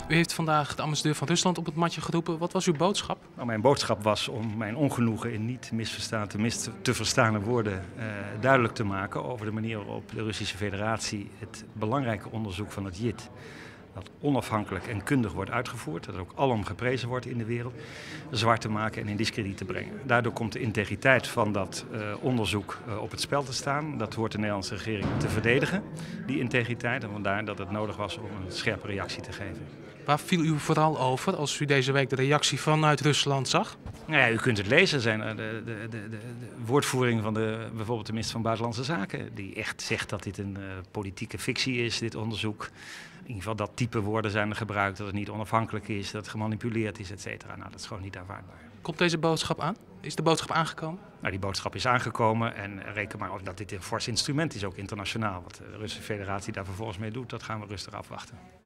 U heeft vandaag de ambassadeur van Rusland op het matje geroepen. Wat was uw boodschap? Nou, mijn boodschap was om mijn ongenoegen in niet te verstane woorden duidelijk te maken over de manier waarop de Russische Federatie het belangrijke onderzoek van het JIT, dat onafhankelijk en kundig wordt uitgevoerd, dat ook alom geprezen wordt in de wereld, zwart te maken en in diskrediet te brengen. Daardoor komt de integriteit van dat onderzoek op het spel te staan. Dat hoort de Nederlandse regering te verdedigen, die integriteit. En vandaar dat het nodig was om een scherpe reactie te geven. Waar viel u vooral over als u deze week de reactie vanuit Rusland zag? Nou ja, u kunt het lezen, zijn de woordvoering van bijvoorbeeld de minister van Buitenlandse Zaken, die echt zegt dat dit een politieke fictie is, dit onderzoek. In ieder geval dat type woorden zijn er gebruikt, dat het niet onafhankelijk is, dat het gemanipuleerd is, et cetera. Nou, dat is gewoon niet aanvaardbaar. Komt deze boodschap aan? Is de boodschap aangekomen? Nou, die boodschap is aangekomen en reken maar op dat dit een fors instrument is, ook internationaal. Wat de Russische Federatie daar vervolgens mee doet, dat gaan we rustig afwachten.